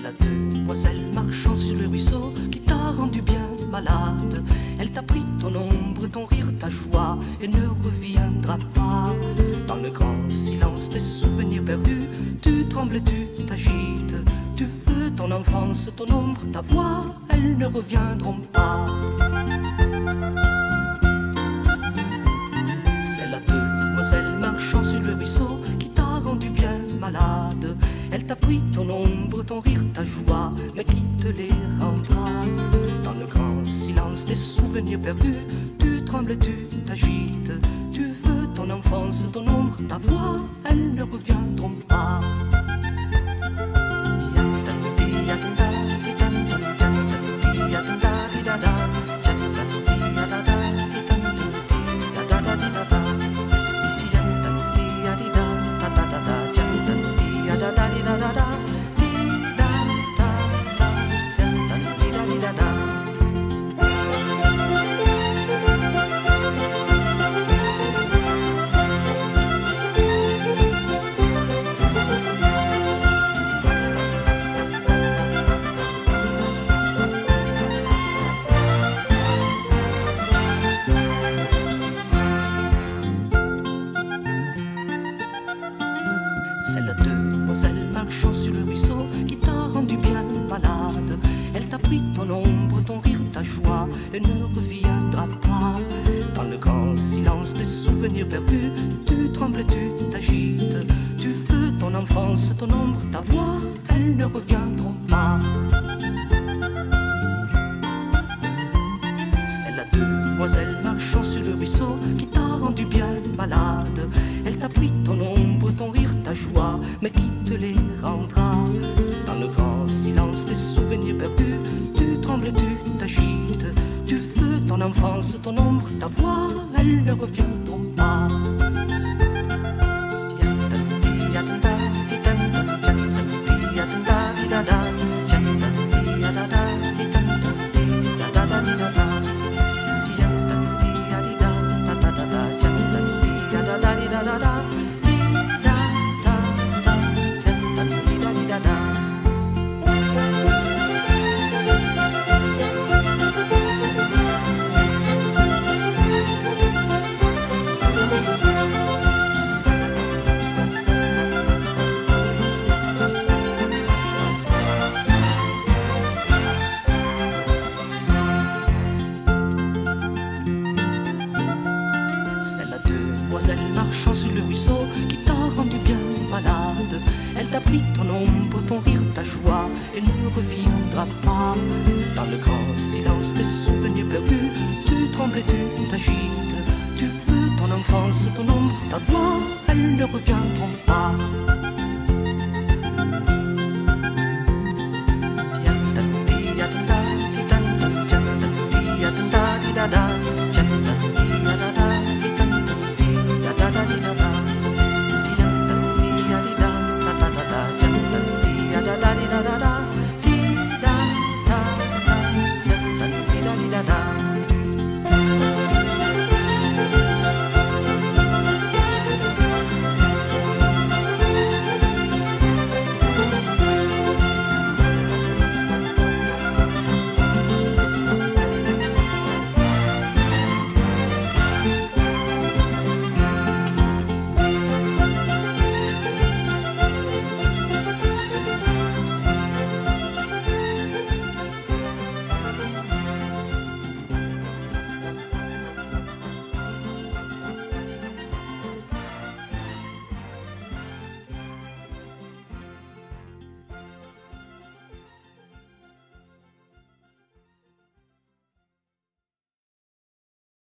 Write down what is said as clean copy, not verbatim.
la demoiselle marchant sur le ruisseau qui t'a rendu bien malade. Elle t'a pris ton ombre, ton rire, ta joie et ne reviendra pas. Dans le grand silence des souvenirs perdus, tu trembles et tu t'agites. Tu veux ton enfance, ton ombre, ta voix, elles ne reviendront pas. C'est la demoiselle marchant sur le ruisseau qui t'a rendu bien malade. Elle t'a pris ton ombre, ton rire, ta joie, mais qui te les rendra? Dans le grand silence des souvenirs perdus, tu trembles et tu t'agites. Tu veux ton enfance, ton ombre, ta voix, elles ne reviendront pas. C'est la demoiselle marchant sur le ruisseau qui t'a rendu bien malade. Elle t'a pris ton ombre, ton rire, ta joie et ne reviendra pas. Dans le grand silence des souvenirs perdus, tu trembles et tu t'agites. Tu veux ton enfance, ton ombre, ta voix, elles ne reviendront pas. C'est la demoiselle marchant sur le ruisseau qui t'a rendu bien malade. Elle t'a pris ton ombre, ton rire, ta joie, mais qui te les rendra? Dans le grand silence des souvenirs perdus, tu trembles et tu t'agites. Tu veux ton enfance, ton ombre, ta voix, elles ne reviendront pas. Demoiselle marchant sur le ruisseau qui t'a rendu bien malade. Elle t'a pris ton ombre, ton rire, ta joie et ne reviendra pas. Dans le grand silence des souvenirs perdus, tu trembles et tu t'agites. Tu veux ton enfance, ton ombre, ta voix, elle ne reviendra pas.